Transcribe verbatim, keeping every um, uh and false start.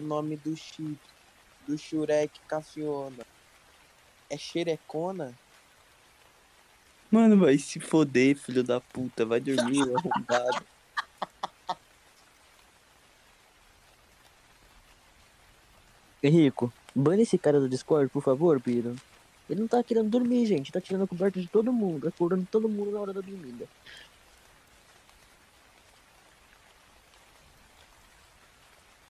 nome do chip, do Shurek Cafiona. É xerecona? Mano, vai se foder, filho da puta. Vai dormir, arrombado. Henrico, bane esse cara do Discord, por favor, Piro. Ele não tá querendo dormir, gente. Tá tirando a coberta de todo mundo, acordando todo mundo na hora da dormida.